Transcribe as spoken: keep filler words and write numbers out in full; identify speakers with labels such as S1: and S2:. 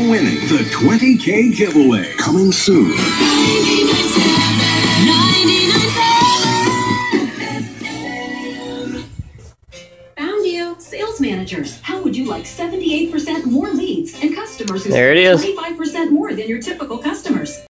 S1: winning the twenty K giveaway. Coming soon.
S2: Found you. Sales managers. How would you like seventy-eight percent more leads and customers who
S3: There it
S2: spend
S3: is.
S2: twenty-five percent more than your typical customers?